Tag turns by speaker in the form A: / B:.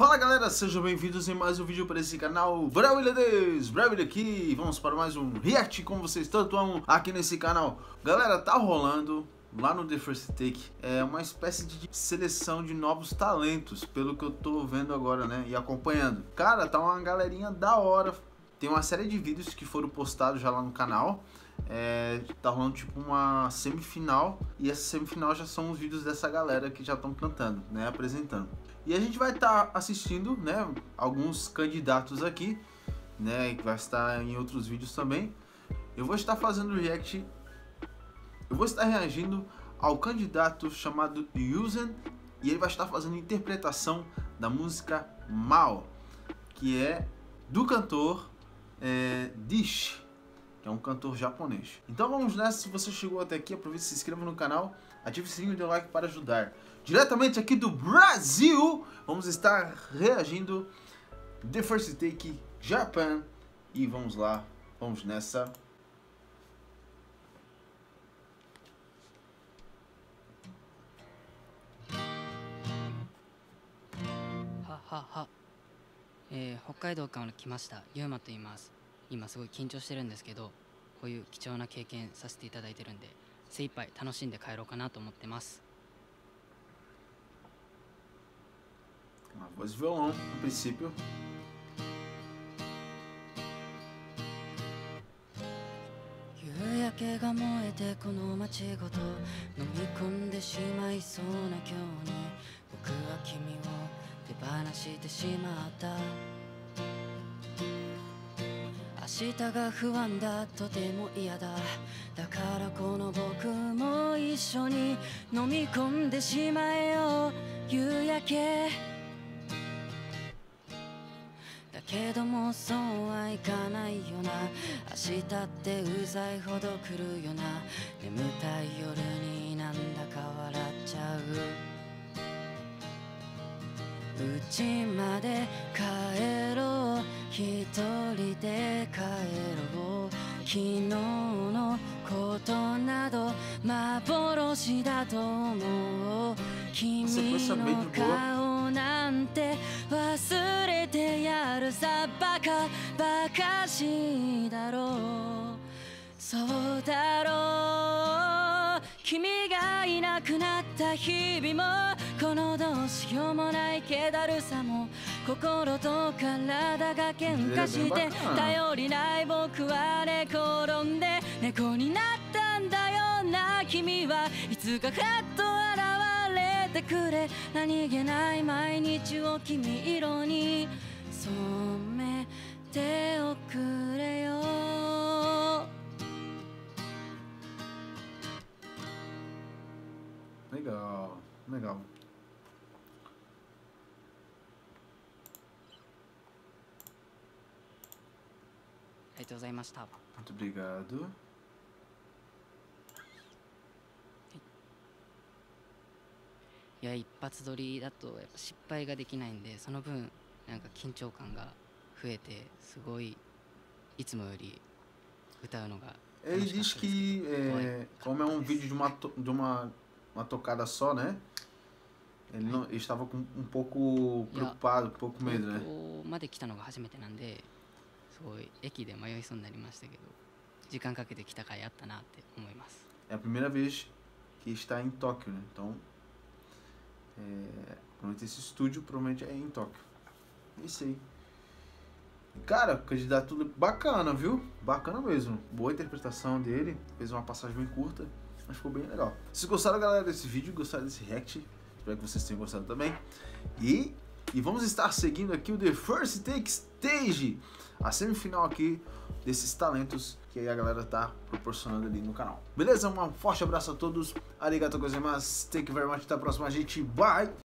A: Fala galera, sejam bem-vindos em mais um vídeo para esse canal. Brawilha aqui, vamos para mais um react como vocês tanto amam aqui nesse canal. Galera, tá rolando lá no The First Take uma espécie de seleção de novos talentos, pelo que eu tô vendo agora, né, e acompanhando. Cara, tá uma galerinha da hora, tem uma série de vídeos que foram postados já lá no canal. Tá rolando tipo uma semifinal, e essa semifinal já são os vídeos dessa galera que já estão cantando, né, apresentando. E a gente vai estar assistindo, né, alguns candidatos aqui, né, que vai estar em outros vídeos também. Eu vou estar fazendo react, eu vou estar reagindo ao candidato chamado Yuzen, e ele vai estar fazendo interpretação da música Mao, que é do cantor Dish, que é um cantor japonês. Então vamos nessa. Se você chegou até aqui, aproveite e se inscreva no canal, ative o sininho e dê um like para ajudar. Diretamente aqui do Brasil, vamos estar reagindo The First Take Japan. E vamos lá, vamos nessa.
B: は、北海道から来ましたゆうまと言います。今すごい緊張してるんですけど、こういう貴重な経験させていただいてるんで、精一杯楽しんで帰ろうかなと思ってます。
A: Uma voz de violão, no princípio.
B: 「だけどもそうはいかないよな。明日ってうざいほど来るよな。眠たい夜になんだか笑っちゃう。家まで帰ろう、一人で帰ろう。昨日のことなど幻だと思う。君の顔なんて忘れてやるさ。バカしだろう。そうだろう。君がいなくなった日々も、このどうしようもない気だるさも、心と体が喧嘩して、頼りない僕は寝転んで猫になったんだよな。君はいつかふらっと現れてくれ。何気ない毎日を君色に染めておくれよ。
A: Legal, legal. Muito obrigado.
B: いや、一発撮りだとやっぱ失敗ができないんで、その分なんか緊張感が増えて、すごいいつもより歌うのが。
A: Ele diz que como é um vídeo de uma tocada só, né? Ele estava com um pouco preocupado, um pouco medo, né?
B: ここまで来たのが初めてなんで、すごい駅で迷いそうになりましたけど、時間かけて来た甲斐あったなって思います。
A: É a primeira vez que está em Tóquio, né? Então, provavelmente esse estúdio provavelmente é em Tóquio. É isso aí. Cara, candidato bacana, viu? Bacana mesmo. Boa interpretação dele. Fez uma passagem bem curta, mas ficou bem legal. Se gostaram, galera, desse vídeo, gostaram desse react, espero que vocês tenham gostado também. E vamos estar seguindo aqui o The First Take Stage, a semifinal aqui desses talentos que aí a galera tá proporcionando ali no canal. Beleza? Um forte abraço a todos. Arigatou gozaimasu. Thank you very much. Até a próxima, gente. Bye!